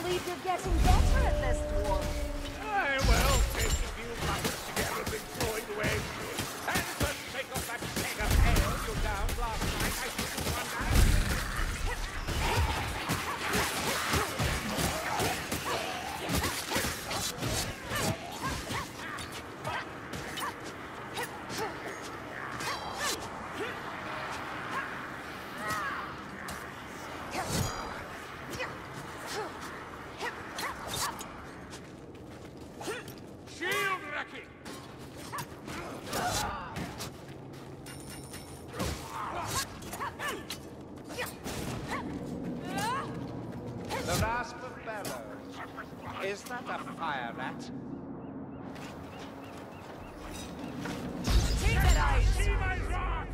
believe you're getting better at this, dwarf. I will take a few months to get everything flowing the way it should. And just take off that keg of ale you downed last night. I shouldn't wonder. The rasp of bellows. Is that a fire rat? Take it out! See my rock!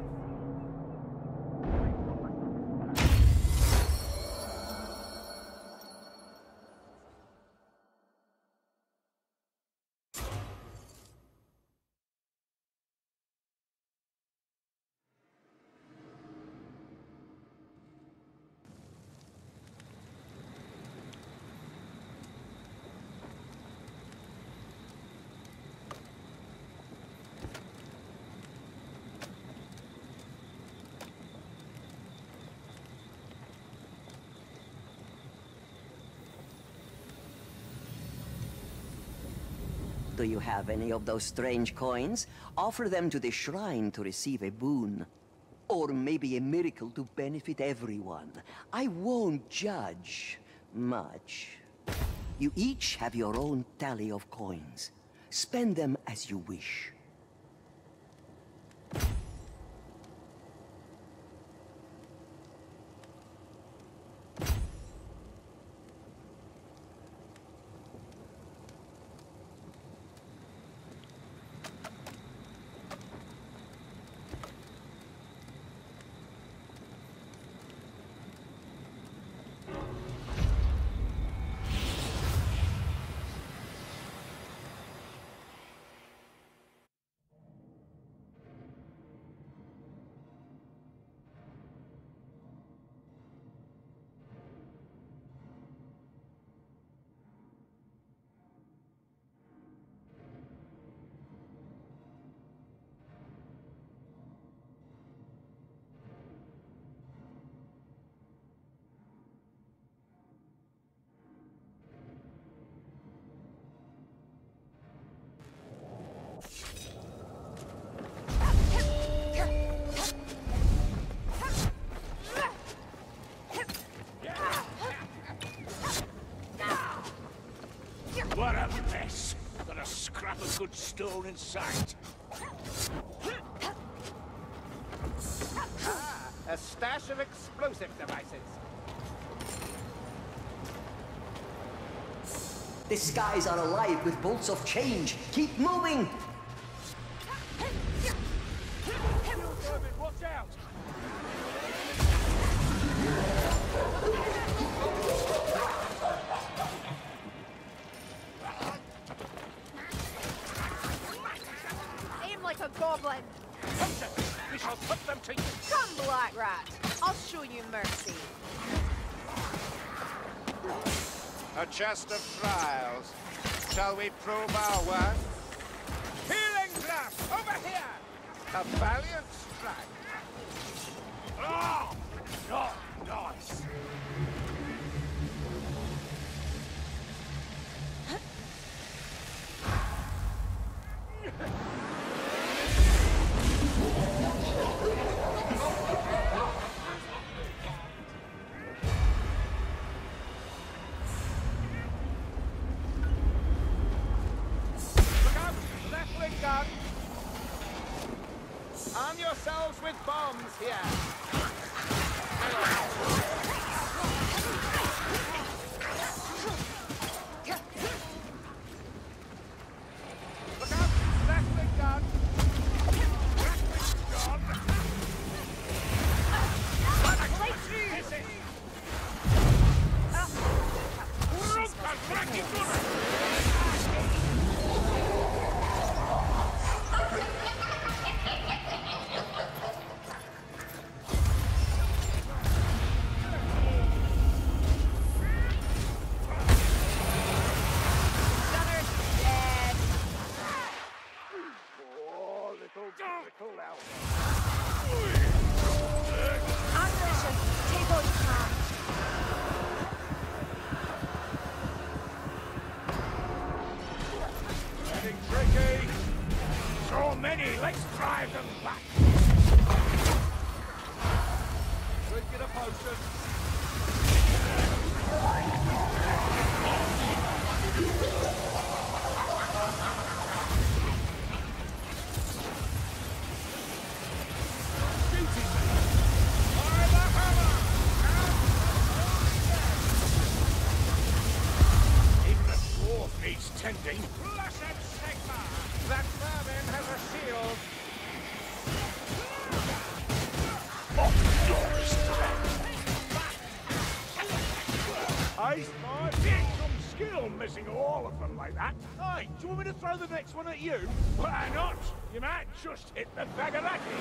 Do you have any of those strange coins? Offer them to the shrine to receive a boon. Or maybe a miracle to benefit everyone. I won't judge much. You each have your own tally of coins. Spend them as you wish. What a mess! Got a scrap of good stone in sight. A stash of explosive devices. The skies are alive with bolts of change. Keep moving! Watch out! Aim like a goblin. We shall put them to use. Come, Black Rat. I'll show you mercy. A chest of trials. Shall we probe our work? Healing blast! Over here! A valiant strike. Oh! Not nice! Gun. Arm yourselves with bombs here. Look out! Rattling gun. shielding. Blessed Sigma! That vermin has a shield. Aye, ain't some skill missing all of them like that. Aye, do you want me to throw the next one at you? Why not? You might just hit the Bagaraki.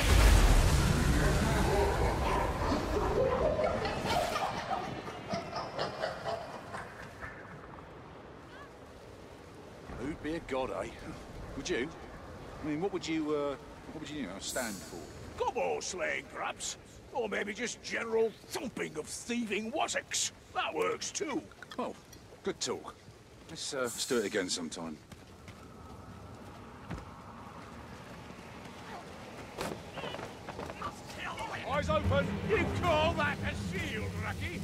Who'd be a god, eh? Would you? I mean, what would you stand for? Gobbo slaying, perhaps. Or maybe just general thumping of thieving wassocks. That works too. Oh, good talk. Let's do it again sometime. Eyes open. You call that a shield, Raki?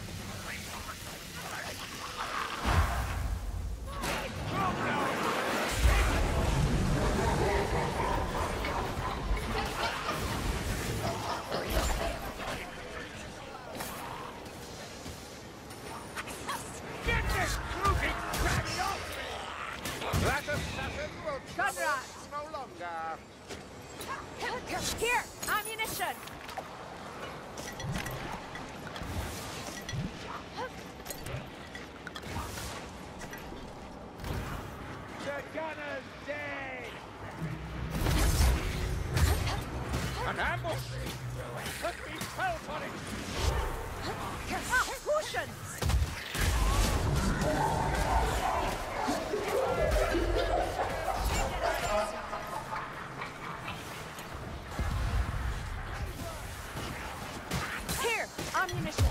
Get this crooked cranny off me! That assassin will trouble Conrad! us no longer. Here, ammunition. The gunner's dead! An ambush! Let me help on it! Potions. Here, ammunition.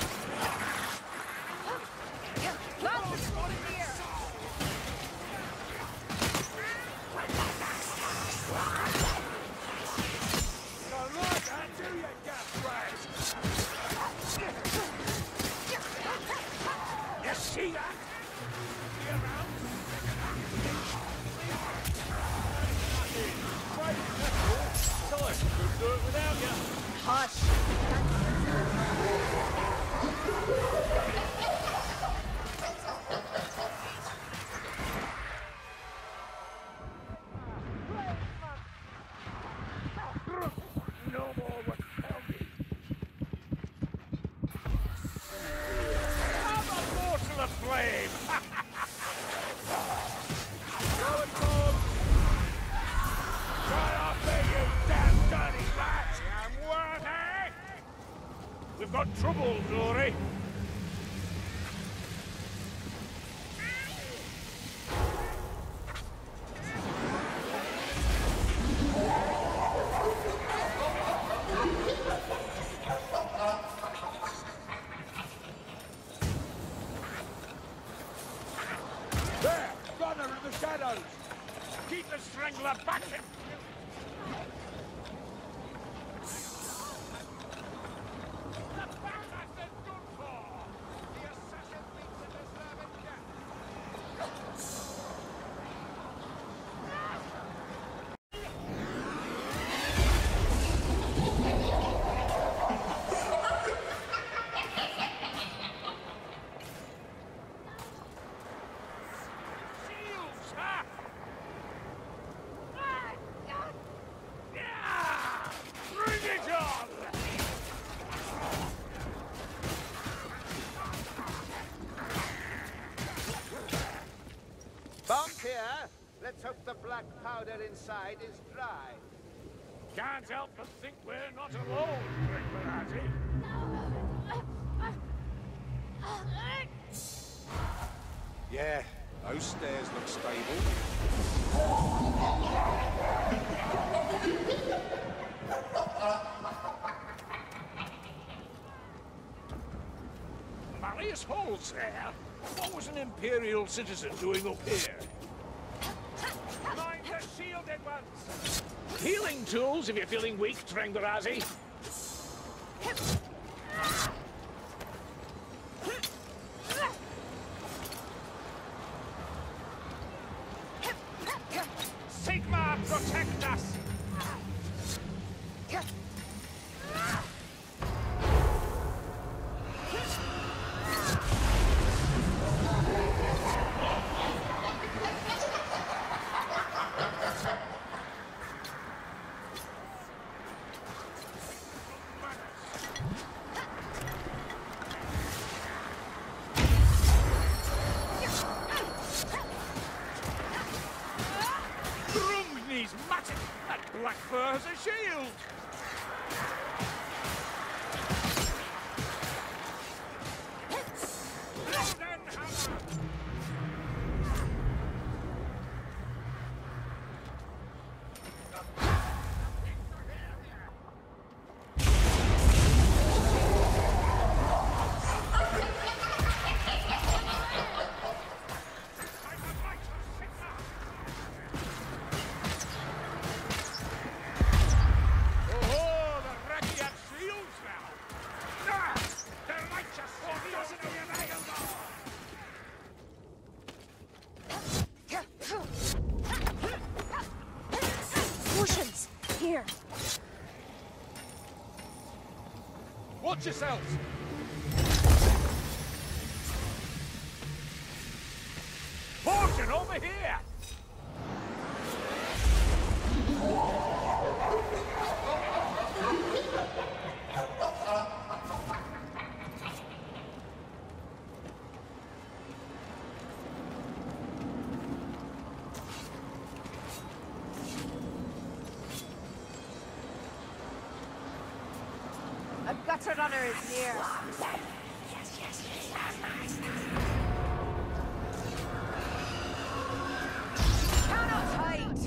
Lots of smoke here. Don't like that, do you, gas rat? You see that? See around? Great, that's all. Nice, couldn't do it without you. Hush. No more would tell me. Have a morsel of flame! Go and Bob! Try off there, you damn dirty rat! I'm worthy! We've got trouble, Dory. There! Gunner in the shadows! Keep the strangler back! Shields, huh? Yeah! Bring it on! Bomb here. Let's hope the black powder inside is dry. Can't help but think we're not alone, Grimberati. Yeah, those stairs look stable. Marius Hall's there. What was an Imperial citizen doing up here? Mind the shielded ones! Healing tools if you're feeling weak, Trengarazi. Sigma, protect us! black fur as a shield! Potions! Here! Watch yourselves! Potion over here! A gutter runner is near. Cannot hide!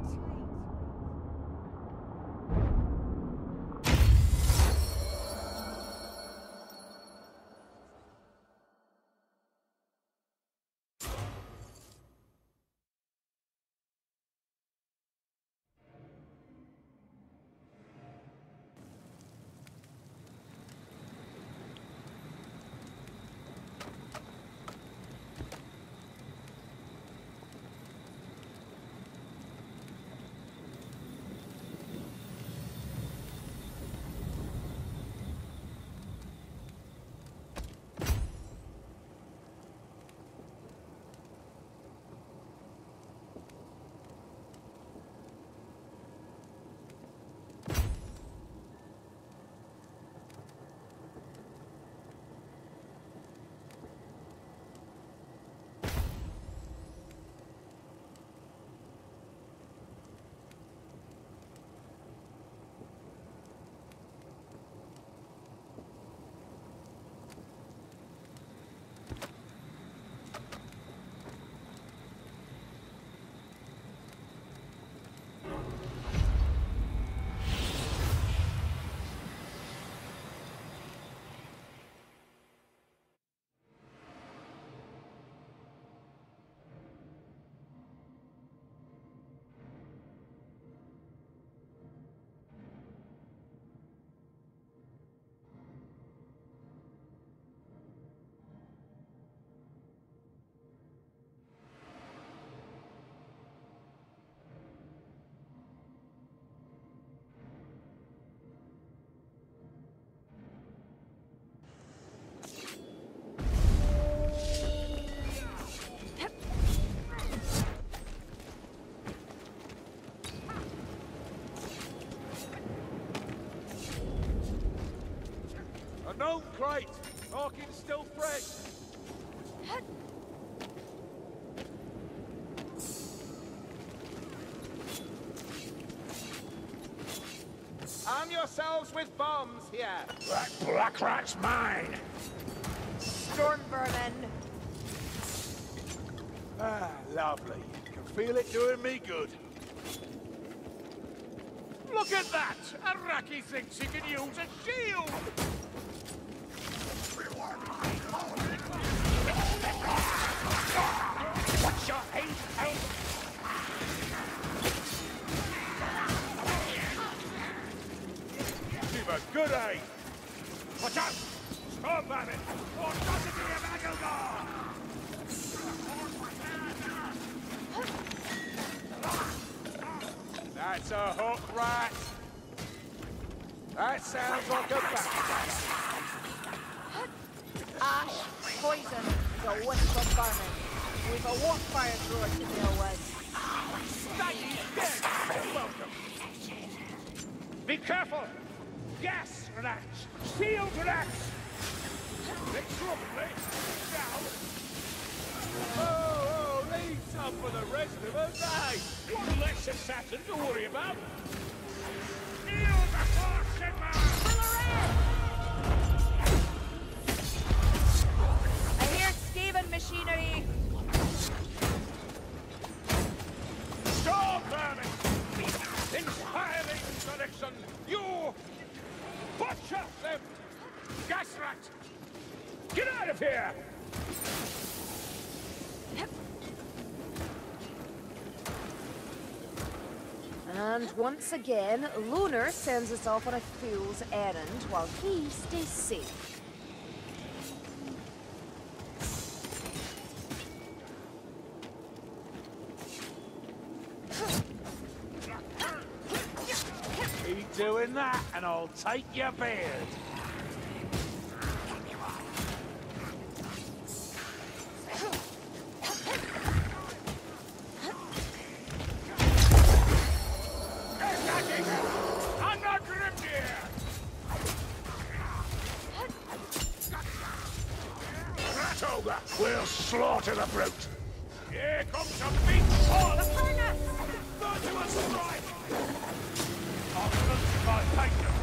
A gnome crate! Hawkins still fresh! Arm yourselves with bombs here. That black rat's mine! Storm vermin! Ah, lovely. Can feel it doing me good. Look at that! Araki thinks he can use a shield! What's your aim? Give a good aim! Watch out! Stop at it! Or does it be a Magildar? That's a hook rat! That sounds like a bat! Ash, poison, the wisp of vermin. We've a warp fire thrower to deal with. Staggy's dead! You're welcome! Be careful! Gas rats! Shield rats! They're trouble, Now! Oh, leave some for the rest of us, eh? One less assassin to worry about! Kneel before Sigmar! I hear Skaven machinery. Storm vermin! Inspiring direction! You! Butcher them! Gasrat! Get out of here! And once again, Lunar sends us off on a fool's errand while he stays safe. Keep doing that, and I'll take your beard. I'm not Grimnir! Ratogre, we'll slaughter the brute! Here comes a big sword! The furnace! Burn to a strike! I'll look if I take them!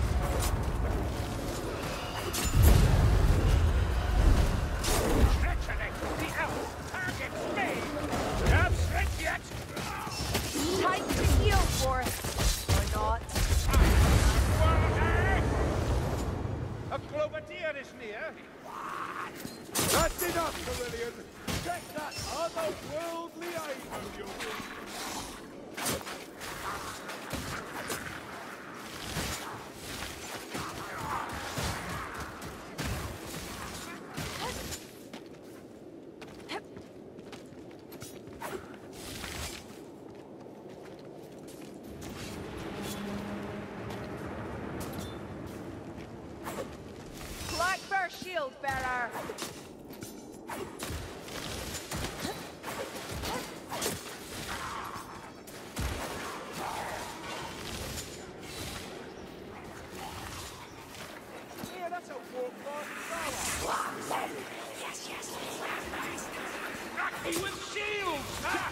Treachery! The elf targets me! Not strength yet! Time to heal for it. Or not. A Clovertier is near. That's enough, Carillion! Get that otherworldly aid of yours! Blackbear shield bearer. Yeah, that's a warp Rocky with shields!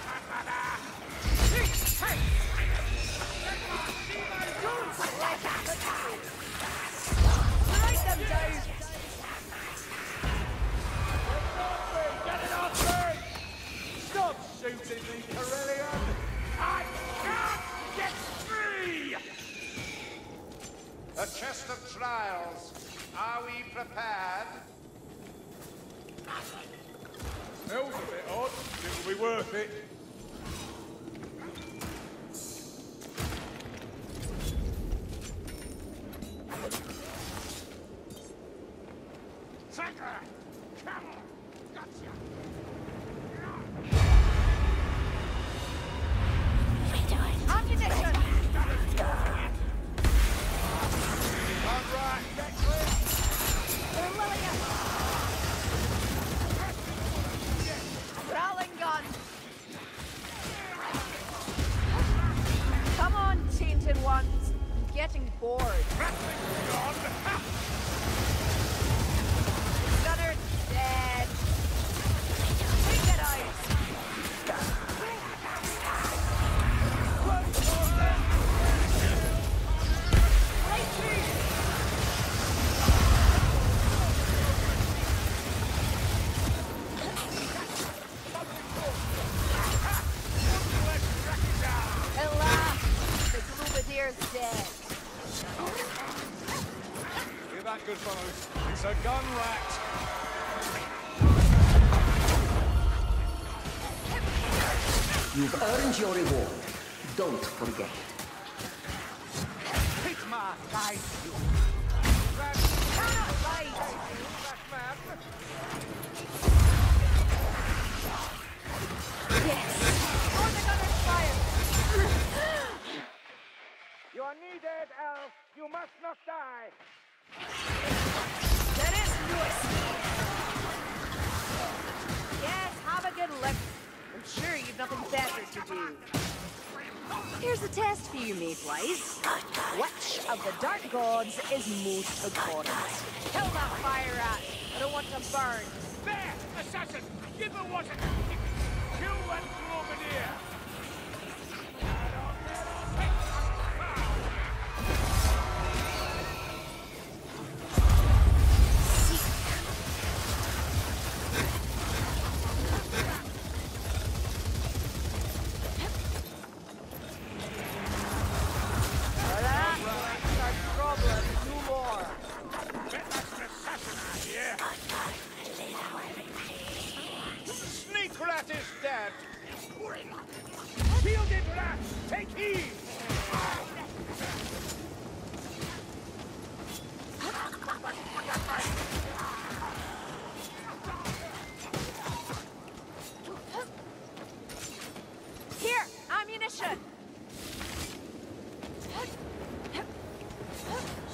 Strike them down. Get it off me! Stop shooting me, Carillion! I can't get free! A chest of trials. Are we prepared? Smells a bit odd. It'll be worth it. Trigger! Come on! Gotcha! Ammunition. All right, get clear. They're Lillian. Rowling gun. Come on, tainted ones. I'm getting bored. Gunner dead. Take it out. Right through. At last, the Glubadier's dead. Hear that, good fellows? It's a gun rat. You've earned your reward. Don't forget it. Hit my guide, you. Cannot fight. That man. Yes. For the gunner's fire. You are needed, Elf! You must not die! There is no escape. Yes, have a good look. I'm sure you've nothing better to do. Here's a test for you, Mayflies. Which of the dark gods is most important? Kill that fire rat. I don't want to burn. There! Assassin! Give her what it... Kill that Globadier!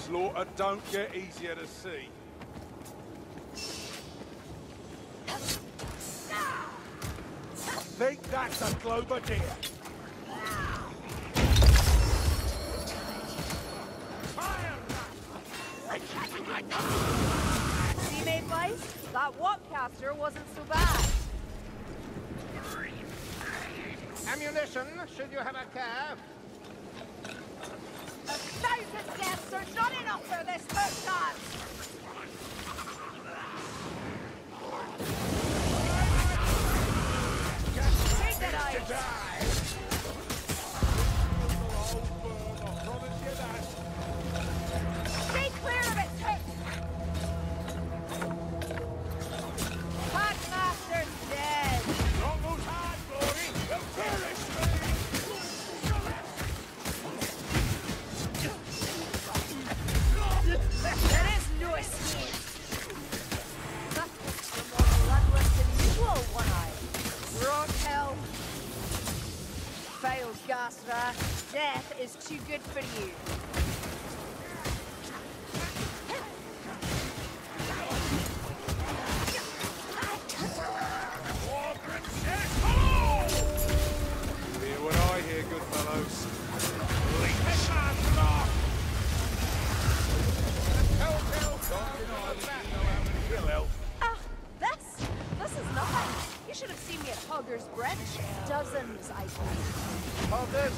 Slaughter don't get easier to see. I think that's a Globadeer. See, Mayflies? That Walkcaster wasn't so bad. Ammunition, should you have a care? 1,000 deaths are not enough for this first time. Take that out. Stay clear of it, Tick. Packmaster's dead. Don't lose heart, Glory! You'll kill this thing! There is no escape. You're more bloodless than usual, One-Eye. Rot hell. Failed, Gasra. Death is too good for you. Hear what I hear, good fellows. Leave this man's off! Kill elf. Ah, this is nothing. You should have seen me at Hogger's Bridge. Dozens, I think. Hoggers?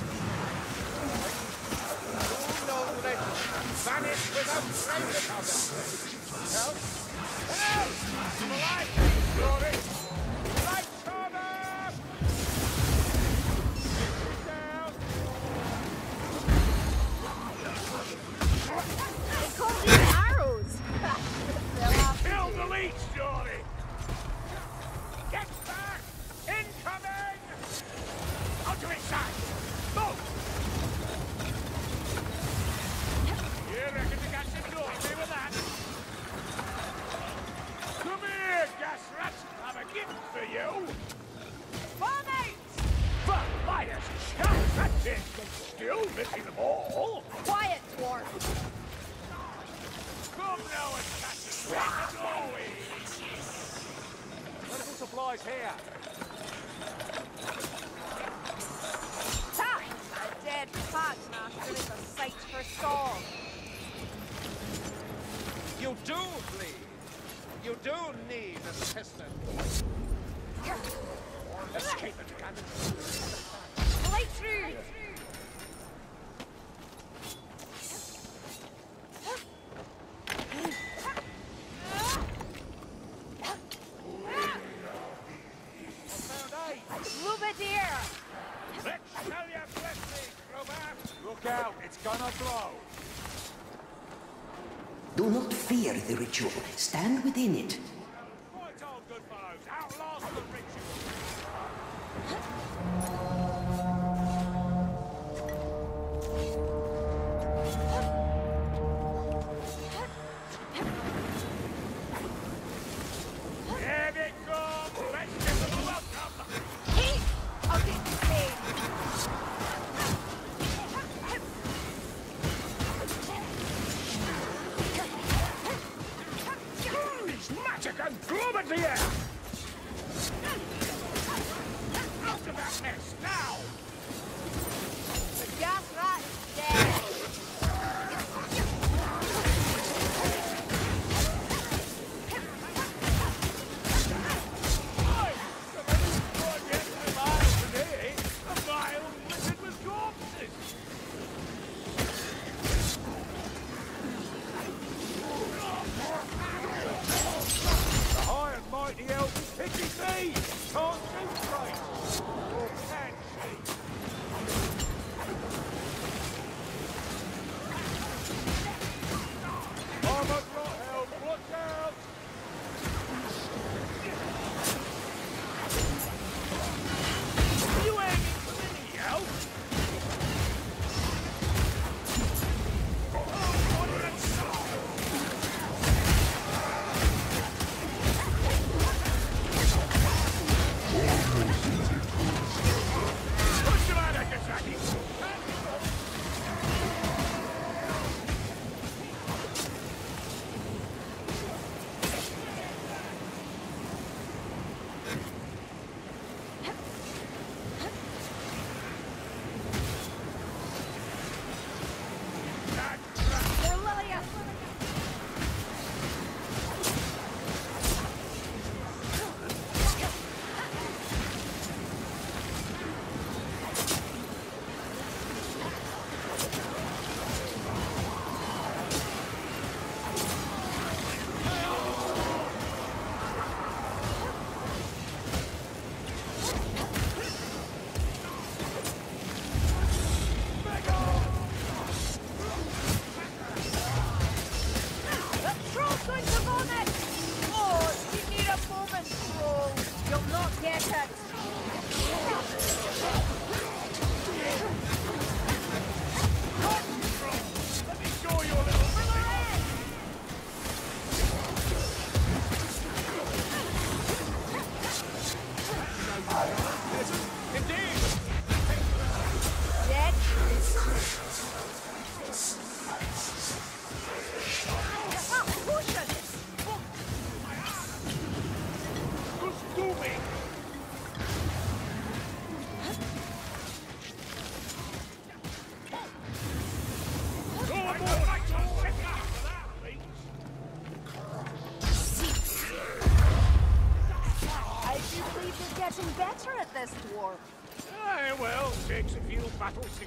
No legend. Vanish without trace of Hogger. Help? Help! I'm alive, Glory! Light order! Down! They called these arrows. They'll have to Kill do. the leech, Johnny! Get back! Incoming! Onto its side! Move! You reckon you got some glory with that? Come here, gas rat! I've a gift for you! Vomit! But liars, chance, that's it! Still missing them all! Quiet, dwarf. Come now and catch us with the glory! Medical supplies here! Ha! A dead Packmaster is a sight for song. You do bleed. You do need an assistant. Escape it, Cannon. Light through! Globadeer! Let's tell your blessing, Robert. Look out, it's gonna blow! Do not fear the ritual. Stand within it. Right on, good fellows, outlast the ritual! Here it comes! Let's give them a welcome! Eat! I'll get you paid. It's magic and Globadeer! Out of that mess, now! The gas rat is dead. Oi! Somebody's brought yet a mile today! A mile littered with corpses! The high and mighty elf is picking me! Can't shoot straight! Or can she? Armored Rotheld, watch out! You ain't silly, elf! Oh, what an assault! What's the matter, Kazaki?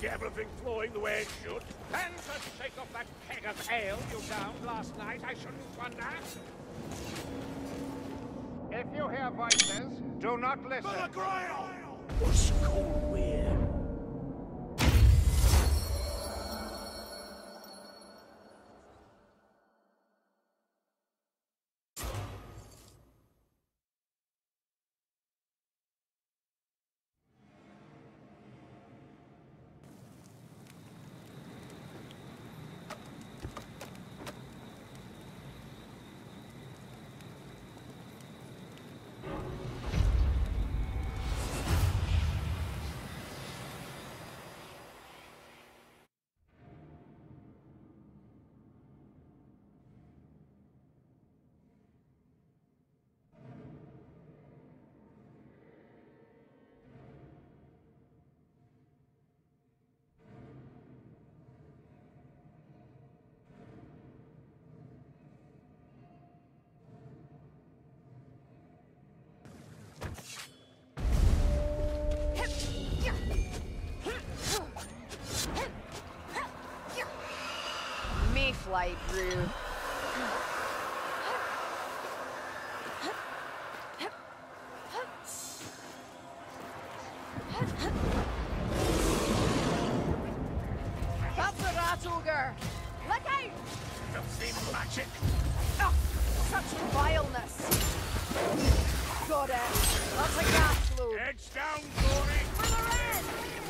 keeping everything flowing the way it should. And to shake off that keg of ale you downed last night, I shouldn't wonder. If you hear voices, do not listen. What's cool weird? Mayflight brew. That's the rat ogre! Look out! Filthy magic! Oh, such vileness! Got it! That's a gas load! Heads down, Glory! For the red!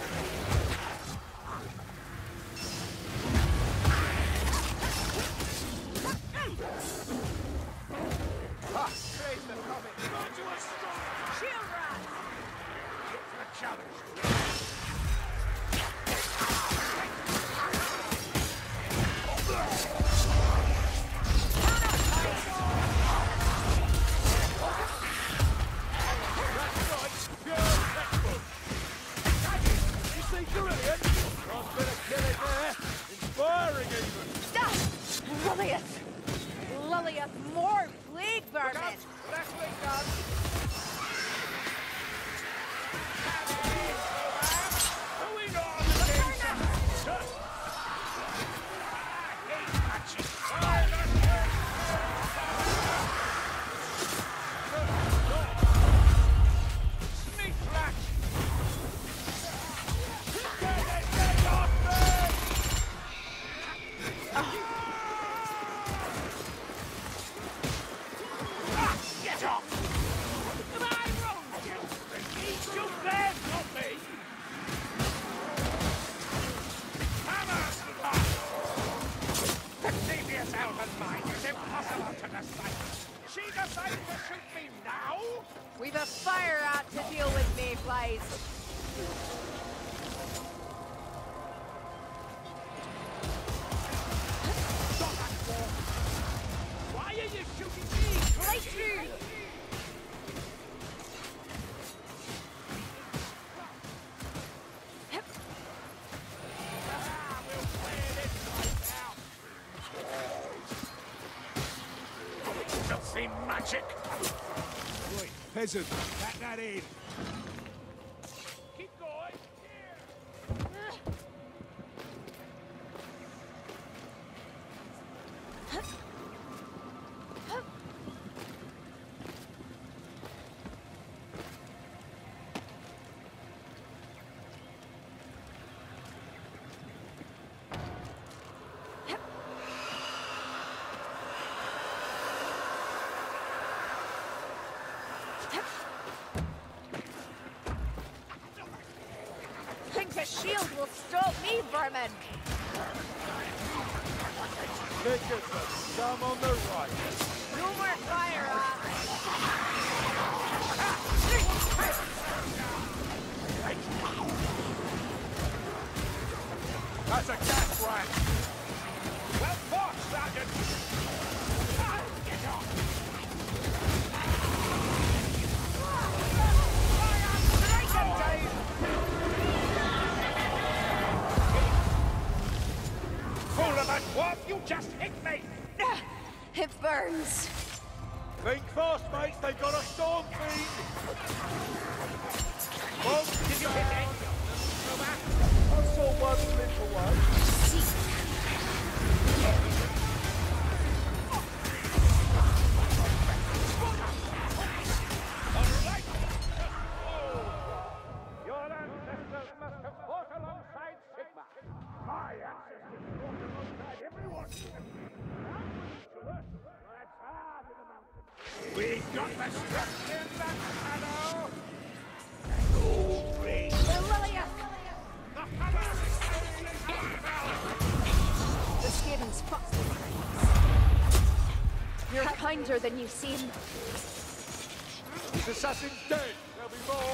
Praise the comet. Shield rat! A challenge. Lilius! Lilius, more plague vermin! Left wing gun. Going on the Sneak rat! Get off me! Get off! Am I wrong, you? Eat your bed, not me! Hammer! The devious elven mind is impossible to decipher. She decides to shoot me now? We've a fire rat to deal with, mayflies. Stop that war! Why are you shooting me? Right through! We'll play this right now. Filthy magic! Right, peasant, back that in. Keep going! Here! Think a shield will stop me, vermin! Think of some on the right. No more fire rat! That's a gas rat! Well fought, Sergeant! Get off! Strike him down! Fool of a dwarf, you just hit me! It burns. Think fast, mates, they've got a storm fiend. Did you hit any of them? Also one little one. Your ancestors must have fought alongside Sigma. My ancestors fought alongside everyone. That's hard in the mountains. We got the strength in that shadow. Lilia! The Skavens fucked with things. You're kinder than you seem. These assassins dead. There'll be more.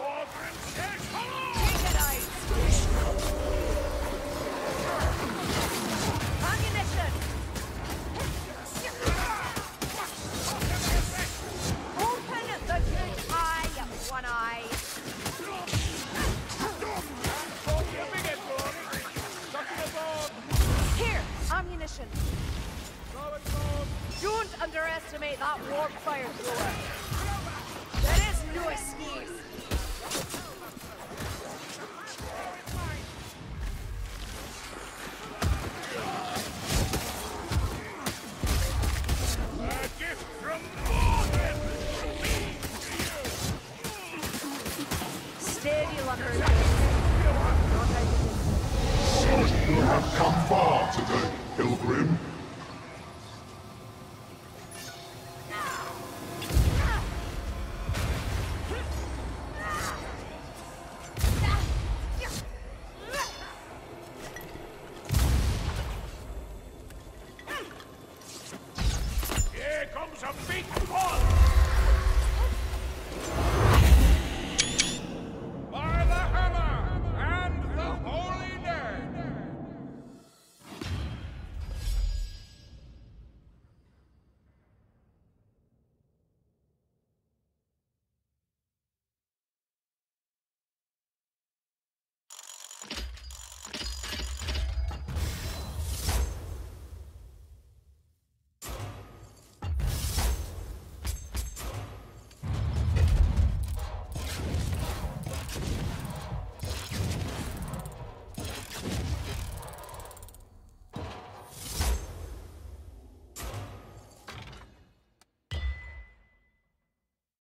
Take it out! Ammunition! Open the good eye, one eye. Here, ammunition. Don't underestimate that warp fire thrower. There is no excuse.